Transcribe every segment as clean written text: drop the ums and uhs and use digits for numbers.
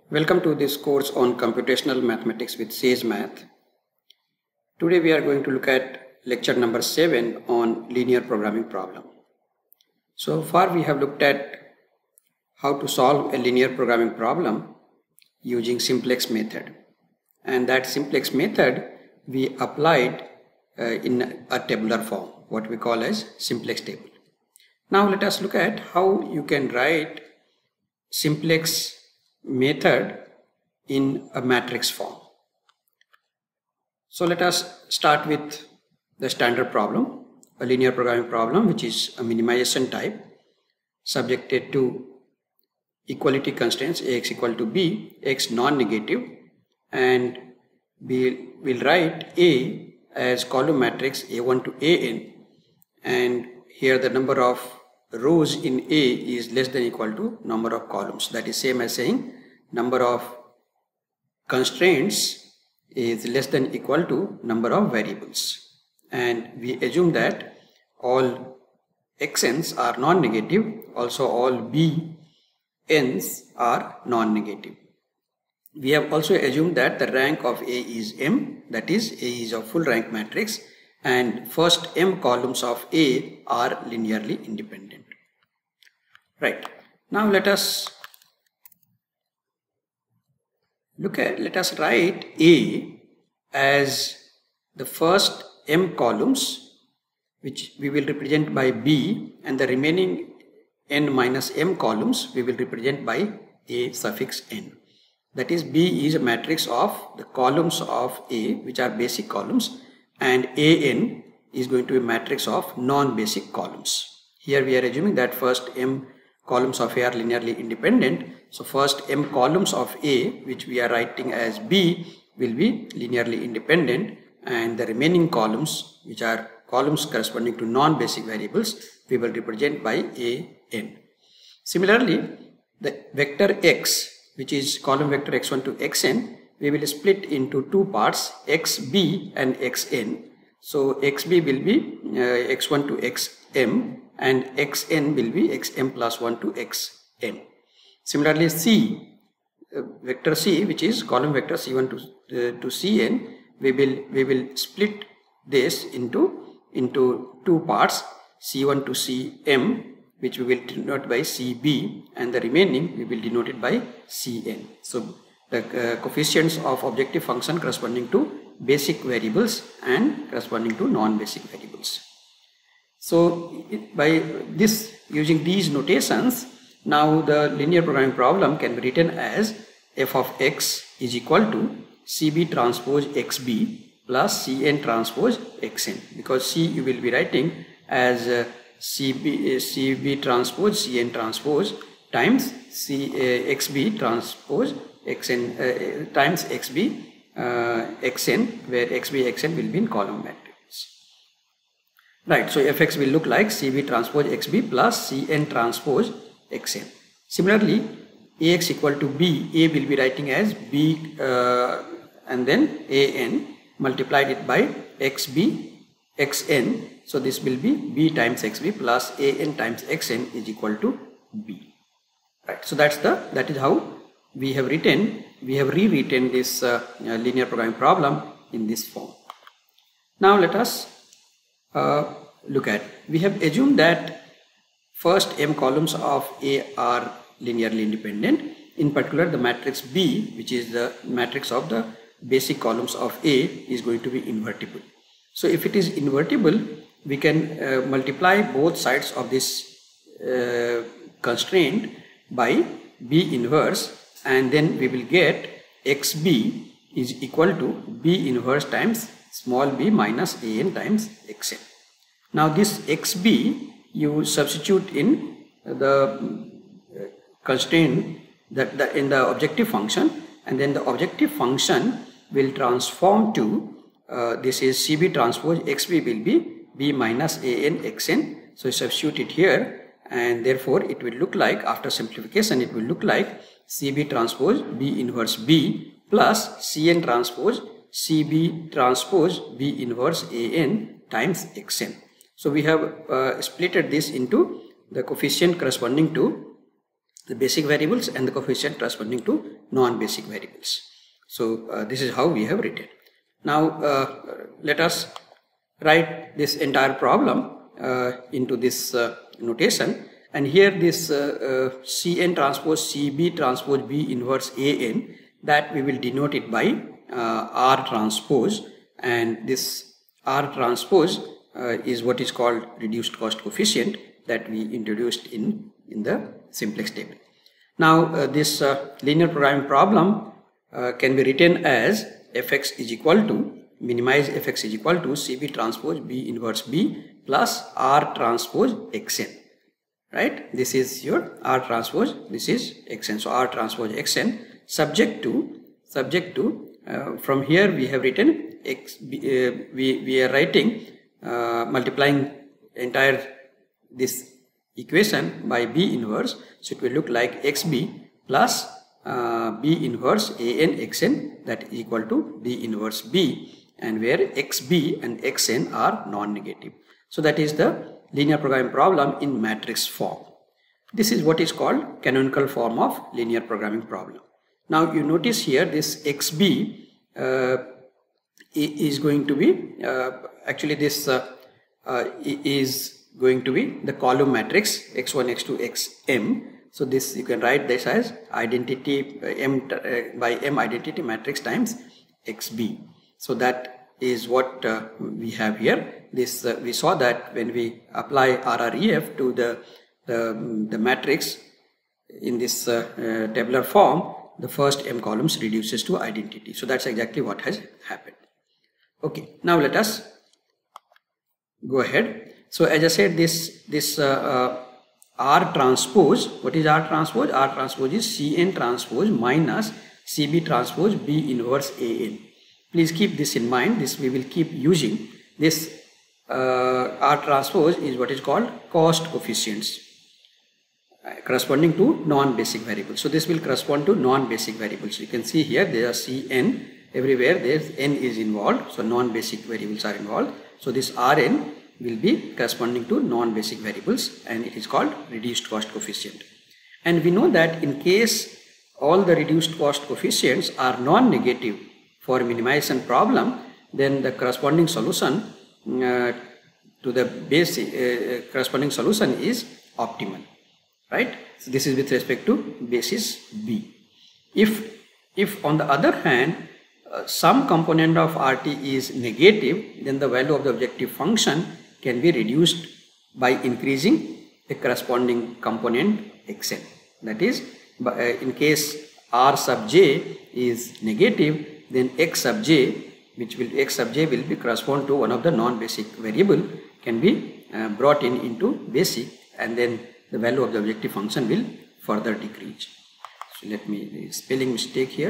Welcome to this course on computational mathematics with Sage Math. Today we are going to look at lecture number 7 on linear programming problem. So far we have looked at how to solve a linear programming problem using simplex method, and that simplex method we applied in a tabular form, what we call as simplex table. Now let us look at how you can write simplex method in a matrix form. So let us start with the standard problem, a linear programming problem which is a minimization type subjected to equality constraints Ax equal to b, x non-negative, and we will write A as column matrix A1 to An, and here the number of rows in A is less than equal to number of columns. That is same as saying number of constraints is less than equal to number of variables, and we assume that all xn's are non-negative, also all bn's are non-negative. We have also assumed that the rank of A is m, that is A is a full rank matrix, and first m columns of A are linearly independent. Right, now let us write A as the first m columns, which we will represent by b, and the remaining n minus m columns we will represent by A suffix n. That is, B is a matrix of the columns of A which are basic columns, and An is going to be a matrix of non-basic columns. Here we are assuming that first m columns of A are linearly independent. So first m columns of A, which we are writing as B, will be linearly independent, and the remaining columns, which are columns corresponding to non-basic variables, we will represent by An. Similarly, the vector x, which is column vector x1 to xn, we will split into two parts, xb and xn. So xb will be x1 to xm, and xn will be xm plus 1 to xn. Similarly, c, vector c, which is column vector c1 to cn, we will split this into two parts, c1 to cm, which we will denote by cb, and the remaining we will denote it by cn. So the coefficients of objective function corresponding to basic variables and corresponding to non-basic variables. So by this, using these notations, now the linear programming problem can be written as f of x is equal to cb transpose xb plus cn transpose xn, because c you will be writing as cb transpose cn transpose times xb transpose xn times xb xn, where xb xn will be in column matrix. Right, so fx will look like cb transpose xb plus cn transpose xn. Similarly, Ax equal to b, A will be writing as b and then An multiplied it by xb xn. So this will be b times xb plus An times xn is equal to b. Right, so that is how we have rewritten this linear programming problem in this form. Now let us look at, we have assumed that first m columns of A are linearly independent. In particular, the matrix B, which is the matrix of the basic columns of A, is going to be invertible. So if it is invertible, we can multiply both sides of this constraint by B inverse, and then we will get xb is equal to B inverse times small b minus An times xn. Now this xb you substitute in the constraint in the objective function, and then the objective function will transform to this is cb transpose xb will be b minus An xn. So substitute it here, and therefore it will look like, after simplification, it will look like cb transpose b inverse b plus cn transpose cb transpose b inverse An times xn. So we have splitted this into the coefficient corresponding to the basic variables and the coefficient corresponding to non-basic variables. So this is how we have written. Now let us write this entire problem into this notation, and here this Cn transpose Cb transpose B inverse An, that we will denote it by R transpose, and this R transpose is what is called reduced cost coefficient that we introduced in the simplex table. Now this linear programming problem can be written as Fx is equal to, minimize Fx is equal to Cb transpose B inverse B plus R transpose Xn, right? This is your R transpose, this is Xn. So R transpose Xn subject to from here we have written X, we are writing multiplying entire this equation by B inverse, so it will look like XB plus B inverse An Xn, that is equal to D inverse B, and where XB and Xn are non-negative. So that is the linear programming problem in matrix form. This is what is called canonical form of linear programming problem. Now you notice here this XB is going to be actually this is going to be the column matrix x1 x2 xm. So this you can write this as identity m by m identity matrix times xb. So that is what we have here. This we saw that when we apply RREF to the matrix in this tabular form, the first m columns reduces to identity. So that's exactly what has happened. Okay, now let us go ahead. So as I said, this R transpose, what is R transpose? R transpose is Cn transpose minus Cb transpose B inverse An. Please keep this in mind. This we will keep using. This R transpose is what is called cost coefficients corresponding to non-basic variables. So this will correspond to non-basic variables. You can see here there are Cn everywhere. There n is involved. So non-basic variables are involved. So this Rn will be corresponding to non-basic variables, and it is called reduced cost coefficient. And we know that in case all the reduced cost coefficients are non-negative for minimization problem, then the corresponding solution to the basic corresponding solution is optimal, right? So this is with respect to basis B. If on the other hand some component of RT is negative, then the value of the objective function can be reduced by increasing the corresponding component Xn. That is, in case R sub j is negative, then X sub j, X sub j will be correspond to one of the non-basic variable, can be brought into basic, and then the value of the objective function will further decrease. So let me, spelling mistake here,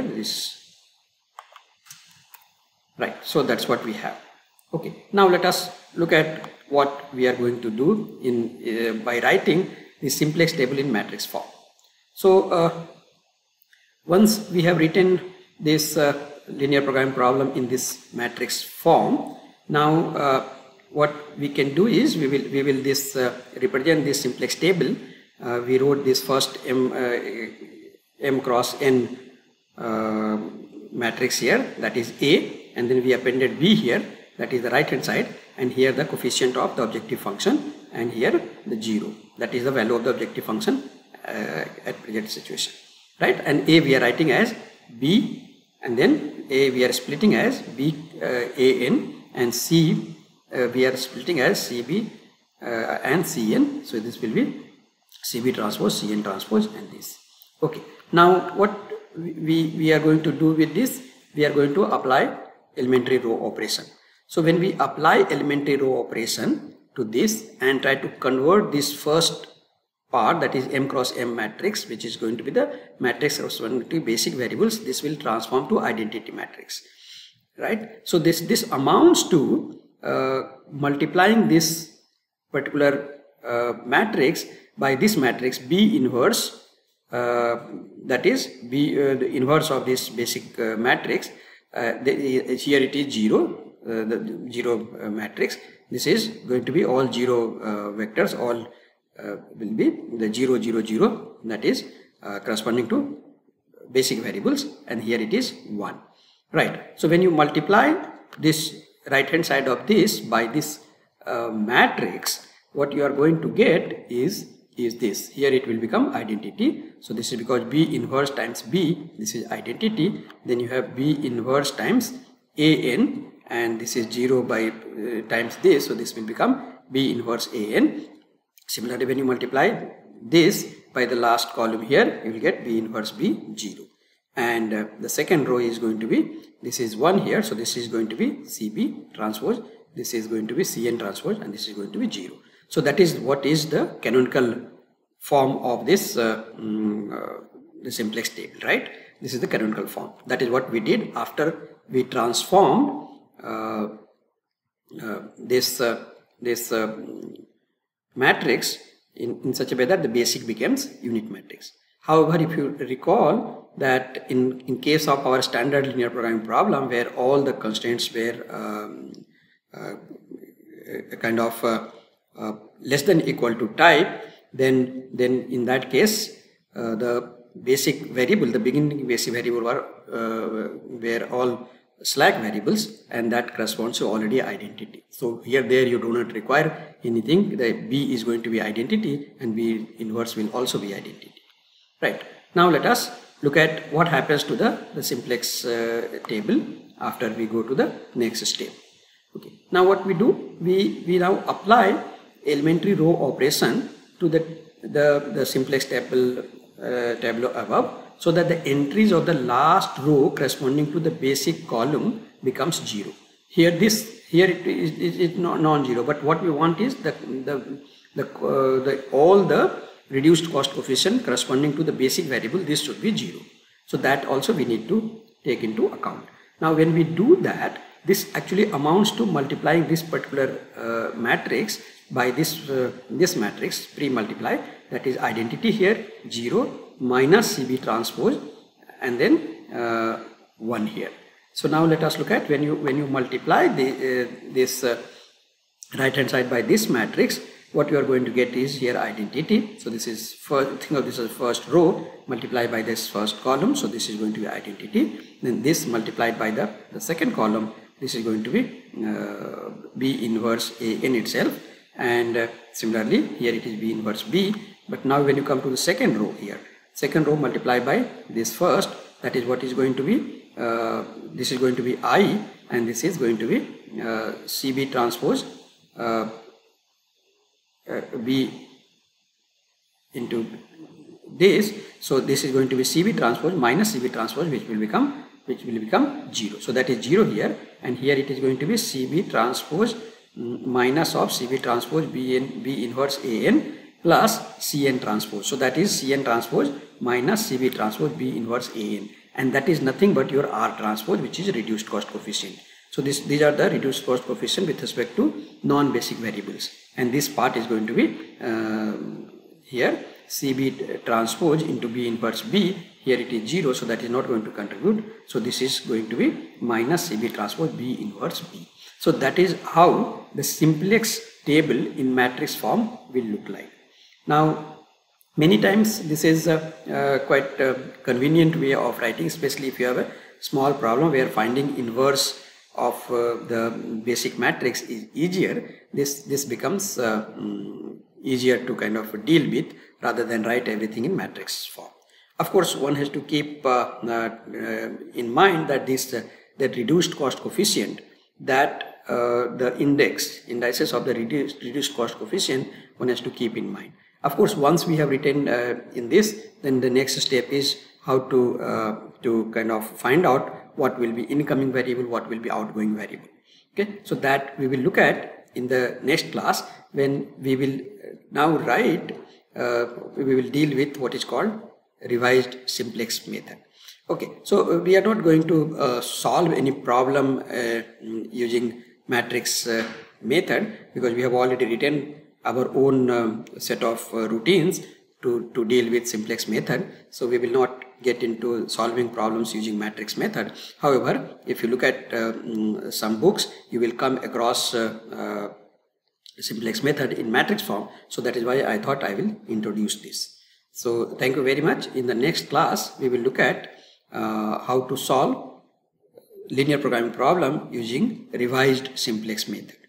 right, so that's what we have. Okay, now let us look at what we are going to do in by writing the simplex table in matrix form. So once we have written this linear programming problem in this matrix form, now what we can do is we will this represent this simplex table. We wrote this first m cross n matrix here, that is A, and then we appended B here, that is the right hand side, and here the coefficient of the objective function, and here the 0, that is the value of the objective function at present situation, right? And A we are writing as B, and then A we are splitting as B An, and C we are splitting as Cb and Cn. So this will be Cb transpose, Cn transpose, and this. Okay, now what we are going to do with this, we are going to apply elementary row operation. So when we apply elementary row operation to this and try to convert this first part, that is m cross m matrix, which is going to be the matrix corresponding to basic variables, this will transform to identity matrix, right? So this amounts to multiplying this particular matrix by this matrix B inverse, that is B the inverse of this basic matrix. Here it is 0, the 0 matrix. This is going to be all 0 vectors, all will be the 0 0 0, that is corresponding to basic variables, and here it is 1. Right. So when you multiply this right hand side of this by this matrix, what you are going to get is this. Here it will become identity. So this is because B inverse times B, this is identity. Then you have B inverse times AN, and this is 0 by times this, so this will become B inverse AN. Similarly, when you multiply this by the last column here, you will get B inverse B 0. And the second row is going to be, this is 1 here, so this is going to be CB transpose, this is going to be CN transpose, and this is going to be 0. So that is what is the canonical form of this the simplex table, right? This is the canonical form. That is what we did after we transformed this matrix in such a way that the basic becomes unit matrix. However, if you recall that in case of our standard linear programming problem, where all the constraints were kind of less than equal to type, then in that case the basic variable, the beginning basic variable were all slack variables, and that corresponds to already identity. So here there you do not require anything. The B is going to be identity, and B inverse will also be identity. Right. Now let us look at what happens to the simplex table after we go to the next step. Okay. Now what we do, we now apply elementary row operation to the simplex table tableau above, so that the entries of the last row corresponding to the basic column becomes 0. Here it is non-zero, but what we want is all the reduced cost coefficient corresponding to the basic variable, this should be 0. So that also we need to take into account. Now when we do that, this actually amounts to multiplying this particular matrix by this matrix pre-multiply, that is identity here 0 minus CB transpose, and then 1 here. So now let us look at when you multiply this right hand side by this matrix, what you are going to get is here identity. So this is first, think of this as first row multiplied by this first column, so this is going to be identity. Then this multiplied by the second column, this is going to be B inverse A in itself, and similarly here it is B inverse B. But now when you come to the second row here, second row multiplied by this first, that is what is going to be, this is going to be I, and this is going to be CB transpose B into this. So this is going to be CB transpose minus CB transpose, which will become 0. So that is 0 here, and here it is going to be CB transpose minus of CB transpose B inverse AN plus CN transpose. So that is CN transpose minus CB transpose B inverse AN, and that is nothing but your R transpose, which is reduced cost coefficient. So these are the reduced cost coefficient with respect to non-basic variables, and this part is going to be here CB transpose into B inverse B. Here it is 0, so that is not going to contribute. So this is going to be minus CB transpose B inverse B. So that is how the simplex table in matrix form will look like. Now many times this is a quite convenient way of writing, especially if you have a small problem where finding inverse of the basic matrix is easier. This becomes easier to kind of deal with rather than write everything in matrix form. Of course, one has to keep in mind that that reduced cost coefficient, that the indices of the reduced cost coefficient, one has to keep in mind. Of course, once we have written in this, then the next step is how to kind of find out what will be incoming variable, what will be outgoing variable. Okay, so that we will look at in the next class, when we will now write, we will deal with what is called revised simplex method. Okay, so we are not going to solve any problem using matrix method, because we have already written our own set of routines to deal with simplex method. So we will not get into solving problems using matrix method. However, if you look at some books, you will come across simplex method in matrix form. So that is why I thought I will introduce this. So thank you very much. In the next class, we will look at how to solve linear programming problem using revised simplex method.